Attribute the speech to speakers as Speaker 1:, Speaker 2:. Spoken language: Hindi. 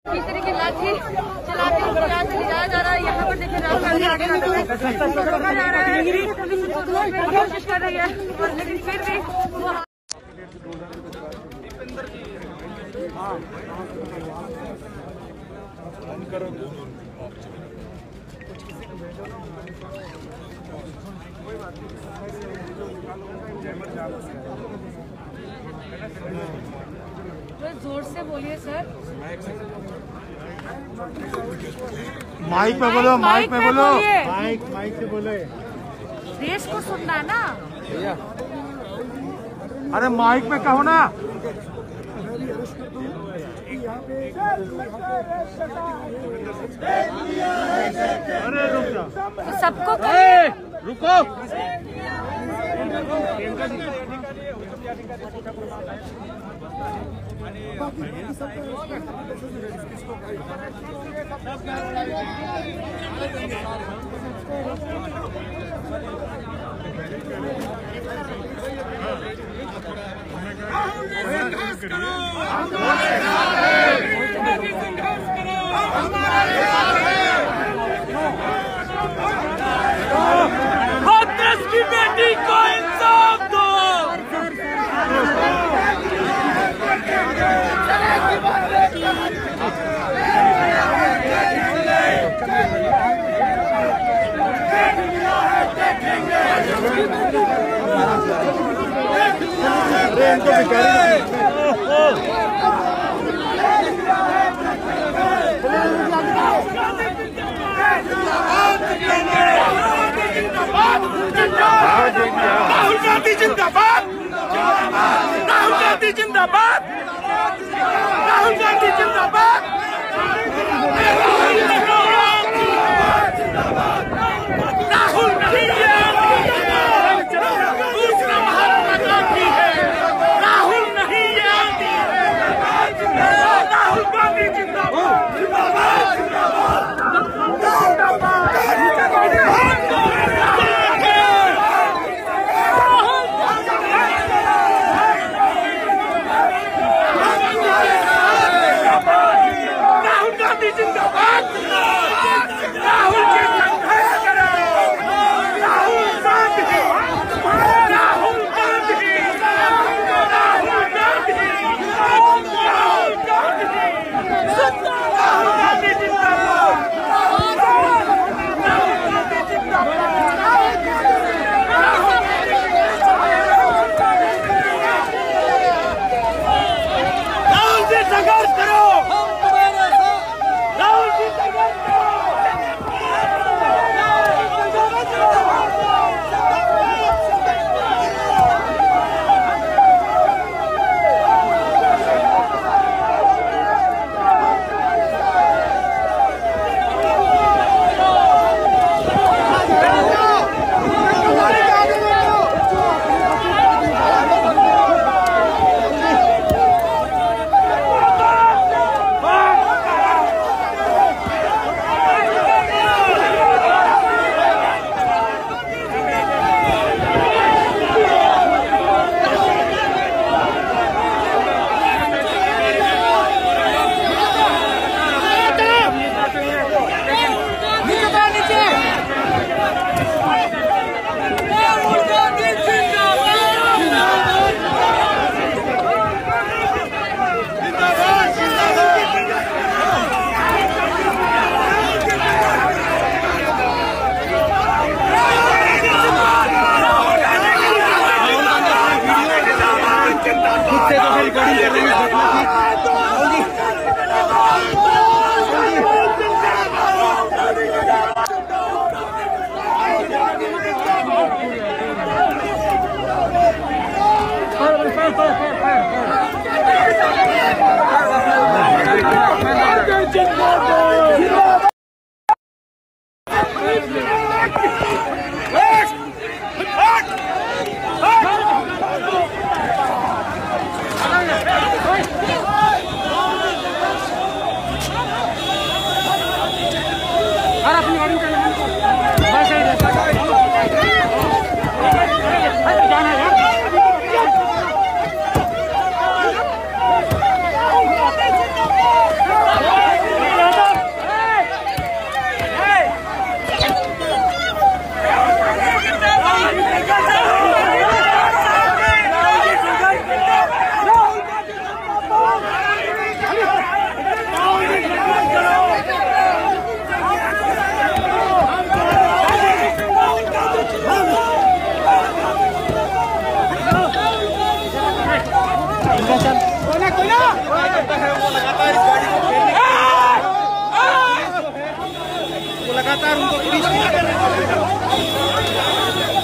Speaker 1: तीसरे की लाठी चलाते हुए यहाँ से ले जाया जा रहा है। यहाँ पर देखिए राहुल गांधी आगे जा रहा है, कोशिश कर रही है और लेकिन फिर भी वो जोर से बोलिए सर।
Speaker 2: माइक पे बोलो, माइक पे बोलो, माइक से बोले।
Speaker 1: देश को सुनना है ना।
Speaker 2: अरे माइक पे कहो ना। अरे रुक जा,
Speaker 1: तो सबको
Speaker 2: रुको।
Speaker 3: हाथरस की बेटी को इंसाफ दो। राहुल गांधी जिंदाबाद, राहुल गांधी जिंदाबाद, राहुल गांधी जिंदाबाद, राहुल नहीं है, दूसरा महात्मा गांधी है, राहुल नहीं है, राहुल गांधी जिंदाबाद, जिंदाबाद, जिंदाबाद, राहुल जी संघर्ष करो, राहुल गांधी, राहुल गांधी, राहुल गांधी, राहुल गांधी, लगातार उनको